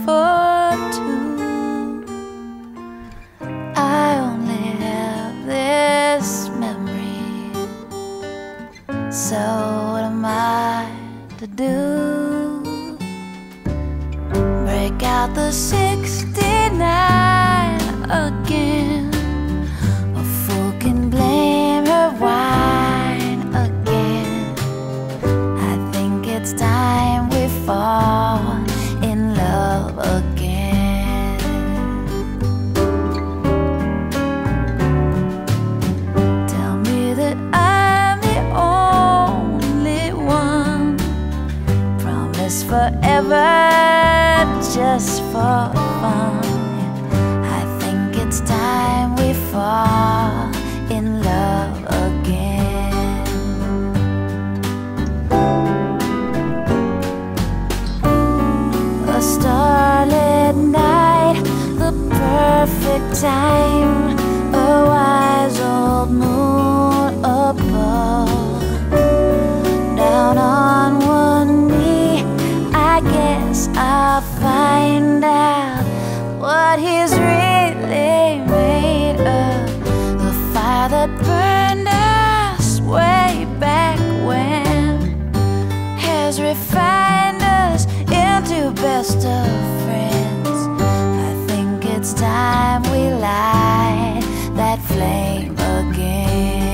for two. I only have this memory, so what am I to do? Break out the 69 again. A fool can blame her wine again. I think it's time we fall in love again. Tell me that I'm the only one. Promise forever just for fun. I think it's time we fall in love again. A starlit night, the perfect time, a wise old moon above. Down on one knee, I guess I'll find out what he's really made of. The fire that burned us way back when has refined us into best of friends. I think it's time we light that flame again.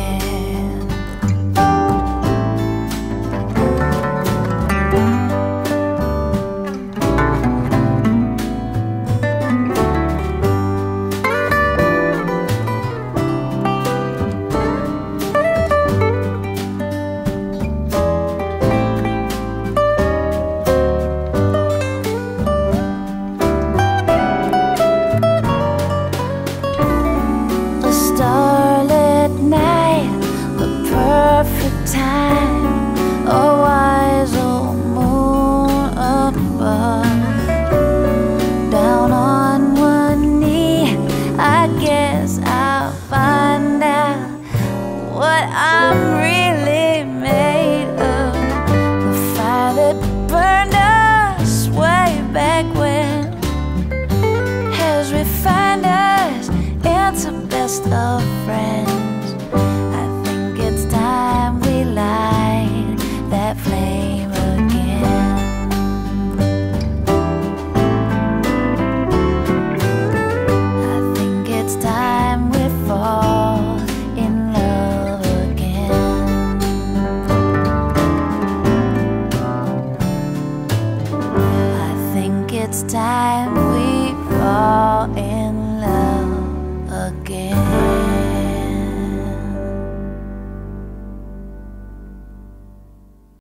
Starlit night, the perfect time, a wise old moon above. Down on one knee, I guess I'll find out what I'm really made of. The fire that burned us way back when has refined us into best of friends. I think it's time we light that flame again. I think it's time we fall in love again. I think it's time we fall in love again.